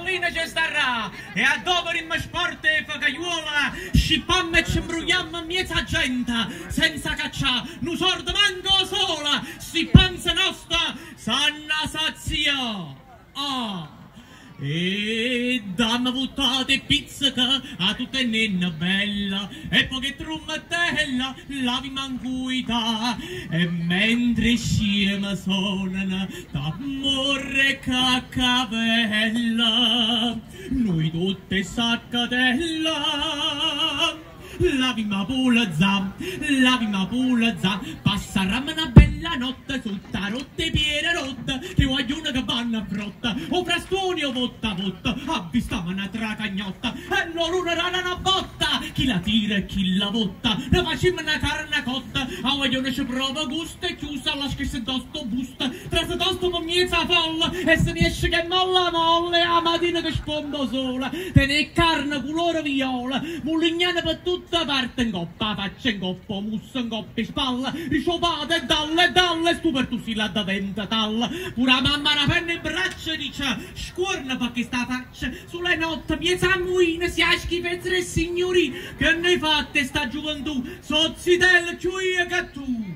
pallina ci starà e a dopo in sporte fagaiuola scippamme e ci imbrugliamo miezza gente senza caccia nu sordo manco sola si panza nostra sanna sazia e dammi buttate pizzica a tutte nenne bella e poi trummettella lavi manguita e mentre scema suonano d'amore caccavella noi tutte saccatella lavi ma pulazza passarammo una bella notte tutta rotte piede rotta che voglio una che vanno a frotta o frastoni o votta avvistava una tracagnotta e non una rana una botta chi la tira e chi la votta ne facciamo una carne cotta a voglio ci prova gusto e chiusa la schissa tosto busta tra se tosto con miezza folla e se ne esce che molla molle a mattina che sfondo sola te ne carne colore viola mulignana per tutta parte in coppa faccia in coppa mussa in coppa spalla ricciopata e dalle stu per tu si la da venta talla pure la mamma la penna in braccia dice scuorna perché sta faccia sulle notte piezza muina si ha schifezza e signori che ne fatte sta gioventù sozzitella ciuia che tu